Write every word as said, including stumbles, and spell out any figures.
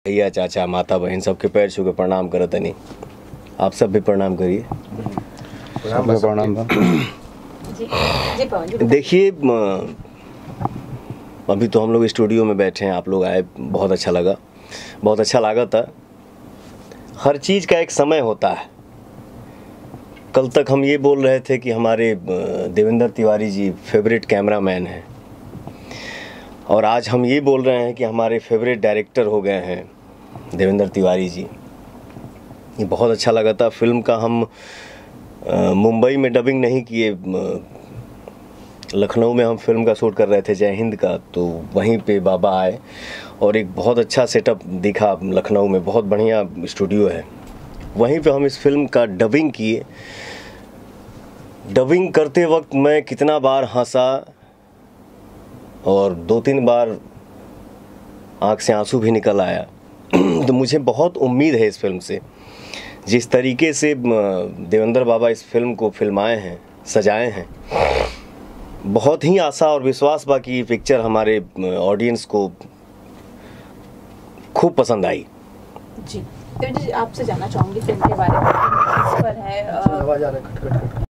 भैया चाचा माता बहन सबके पैर छू के प्रणाम करत नहीं। आप सब भी प्रणाम करिए। प्रणाम। देखिए अभी तो हम लोग स्टूडियो में बैठे हैं, आप लोग आए, बहुत अच्छा लगा, बहुत अच्छा लगा था। हर चीज़ का एक समय होता है। कल तक हम ये बोल रहे थे कि हमारे देवेंद्र तिवारी जी फेवरेट कैमरामैन हैं, और आज हम ये बोल रहे हैं कि हमारे फेवरेट डायरेक्टर हो गए हैं देवेंद्र तिवारी जी। ये बहुत अच्छा लगा था। फिल्म का हम मुंबई में डबिंग नहीं किए, लखनऊ में हम फिल्म का शूट कर रहे थे जय हिंद का, तो वहीं पे बाबा आए और एक बहुत अच्छा सेटअप दिखा लखनऊ में, बहुत बढ़िया स्टूडियो है, वहीं पे हम इस फिल्म का डबिंग किए। डबिंग करते वक्त मैं कितना बार हंसा और दो तीन बार आँख से आंसू भी निकल आया। तो मुझे बहुत उम्मीद है इस फिल्म से। जिस तरीके से देवेंद्र बाबा इस फिल्म को फिल्माए हैं, सजाए हैं, बहुत ही आशा और विश्वास बा कि ये पिक्चर हमारे ऑडियंस को खूब पसंद आई। जी, तो आपसे जानना चाहूँगी फिल्म के बारे में, पर है